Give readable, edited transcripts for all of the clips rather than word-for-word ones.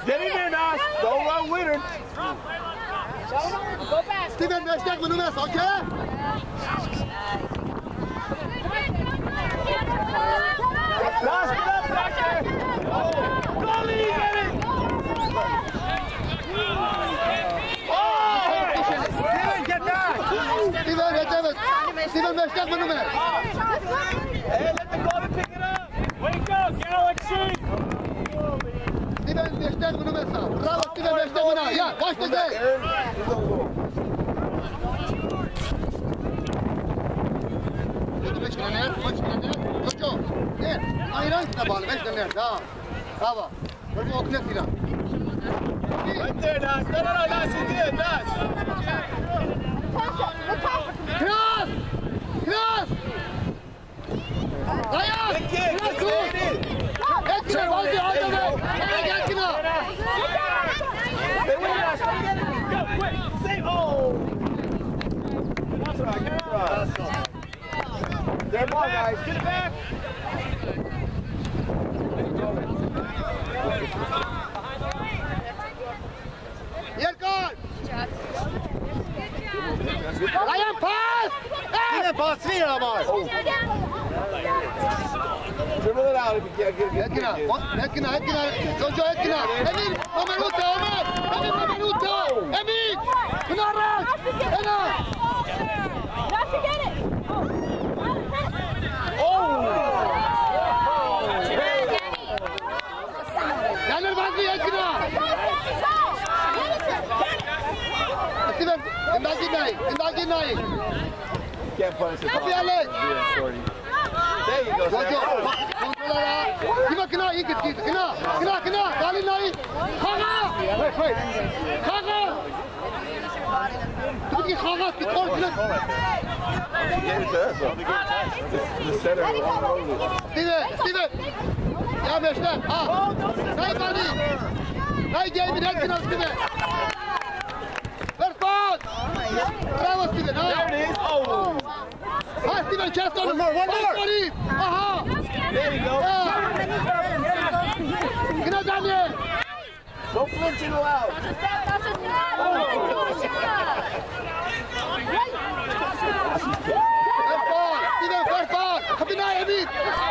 Get in there, Nas. Don't run with her. Go back. Steven, destek bunu mes, okay? Nas, get up back there. Goalie, get it. Steven, get back. Steven, evet. Steven, destek bunu mes. Hey, let the goalie pick it up. Wake up, Galaxy. Steven, destek bunu mes. Bravo, Steven, destek bunu. Ya, koş destek. Beş tane, Jojo. Gel. Ayran size bağlı, 5 tane. Tamam. Bravo. Böyle okula silah. Right there, Nas. No, Nas, you did, Nas. Cross! Cross! Dayan! Good kick, Cross! good kick. Ekine, baldi, aldı be! Evet, ekine! Hey, wait, Nas. Go quick. Save. Oh. That's right, good try. There, ball, guys. Get it back. Yerkal! Dayan, pas! Yine pas, yine ama! Dribble it out if you can't get it. Ekine! Jojo, ekine! Emin! Momenuta, Ömer! Emin, momenuta! Emin! Pınarrak! Ena! Yanır bazı ekine! Steven, indagi nai! Can't punish it. Kapıyı alın! There you go, Jojo, Sam. kontrola! Kina, iyi git, kina! Galin nai! Kaga! Kaga! Tut ki kaga, git kol, He gave it to us, though. The center. Steven! Ya meşler, ha! Nai Gani! Nai gelmin, ekine Steven! First ball! Bravo Steven, ha! There it is. Oh. Ha Steven, kes onu! One more! Aha! There you go. Kina Daniel! Don't flinch and allow. First ball! Steven, first ball! Kapına Emin!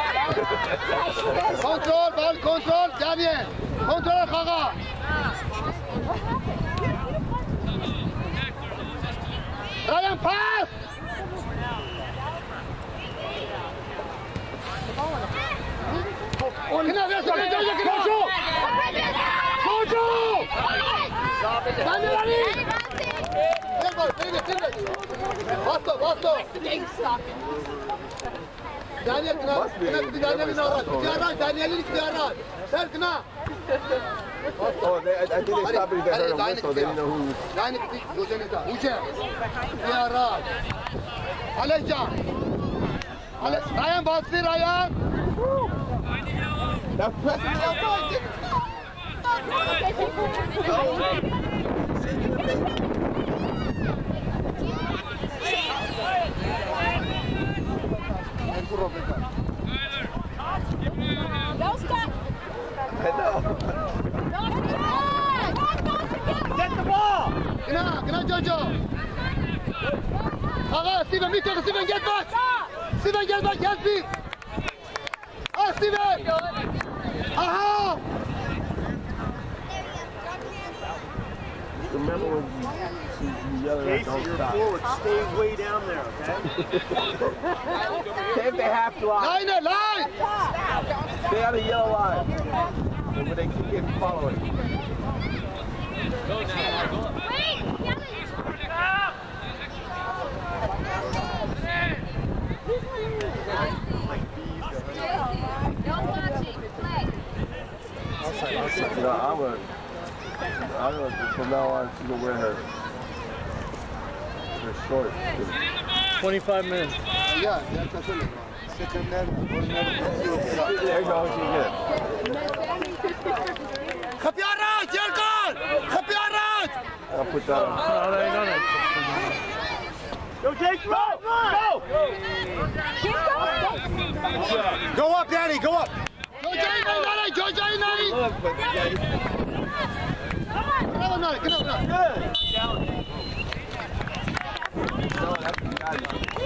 Kontrol, ball kontrol, Daniel! Kontrol Kaga! Ryan, pass! Kina ver sonra, Jojo kina! Jojo! Daniel Ali! Gel bak, seni de. Bastı! Daniel kina Daniel'in arar. Daniel'in arar. Ver kina! Oh, I think they stopped it because they heard a whistle. They didn't know who. Yani Jojo'nun Uce. Arar. Aleycan. Ryan bastı Ryan. That's pressing the outside. Don't stop. Get the ball. Kina Jojo. Kaga Steven bir tane Steven gel bak. Steven gel bak gel bir. Ah Steven. Aha. Remember when you yelling at don't stop. Forward, stay way down there, okay? If they have to line. Line. Stay on the yellow line. And when they keep getting following. Go now. I'm gonna from now on she's gonna wear her shorts. 25 minutes. Ya çatılır. Seçenler. There you go, she's good. Kapıyı aç Yerkal. Kapıyı aç. I'll put that on. Oh, they done it. Go, Jake, go! Keep going. Go up Danny, go up. Jojo Go, Johnny, Nani! Look, but Bravo, Nani, come on, come on. good. No, that's the guy.